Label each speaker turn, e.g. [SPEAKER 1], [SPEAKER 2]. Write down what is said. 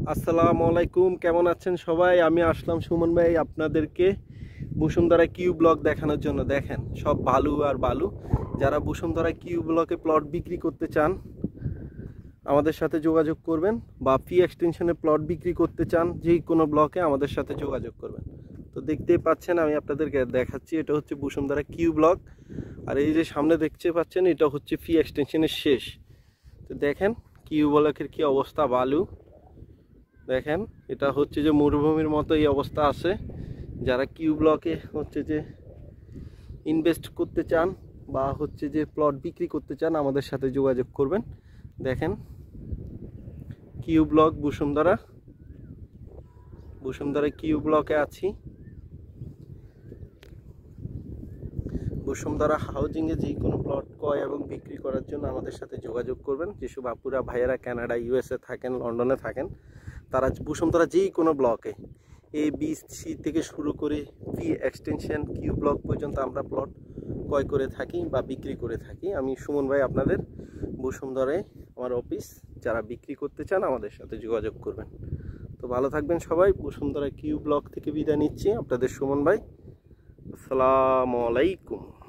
[SPEAKER 1] আসসালামু আলাইকুম, কেমন আছেন সবাই? আমি আসলাম সুমন ভাই আপনাদেরকে বসুন্ধরা কিউ ব্লক দেখানোর জন্য। দেখেন সব বালু আর বালু। যারা বসুন্ধরা কিউ ব্লকে প্লট বিক্রি করতে চান আমাদের সাথে যোগাযোগ করবেন, বা ফি এক্সটেনশনে প্লট বিক্রি করতে চান যে কোনো ব্লকে আমাদের সাথে যোগাযোগ করবেন। তো দেখতেই পাচ্ছেন আমি আপনাদেরকে দেখাচ্ছি, এটা হচ্ছে বসুন্ধরা কিউ ব্লক। আর এই যে সামনে দেখতে পাচ্ছেন এটা হচ্ছে ফি এক্সটেনশনের শেষ। তো দেখেন কিউ ব্লকের কি অবস্থা, বালু দেখেন। এটা হচ্ছে যে মরুভূমির মতো এই অবস্থা আছে। যারা কিউ ব্লকে হচ্ছে যে ইনভেস্ট করতে চান বা হচ্ছে যে প্লট বিক্রি করতে চান আমাদের সাথে যোগাযোগ করবেন। দেখেন কিউ ব্লক বসুন্ধরা কিউ ব্লকে আছি। বসুন্ধরা হাউজিংয়ে যে কোনো প্লট ক্রয় এবং বিক্রি করার জন্য আমাদের সাথে যোগাযোগ করবেন। যেসব আপুরা ভাইয়েরা কানাডা, ইউএসএ থাকেন, লন্ডনে থাকেন, তারা বসুন্ধরা যেই কোনো ব্লকে এ বি সি থেকে শুরু করে ফি এক্সটেনশন কিউ ব্লক পর্যন্ত আমরা প্লট ক্রয় করে থাকি বা বিক্রি করে থাকি। আমি সুমন ভাই আপনাদের বসুন্ধরায় আমার অফিস। যারা বিক্রি করতে চান আমাদের সাথে যোগাযোগ করবেন। তো ভালো থাকবেন সবাই। বসুন্ধরা কিউ ব্লক থেকে বিদায় নিচ্ছি, আপনাদের সুমন ভাই। আসসালামু আলাইকুম।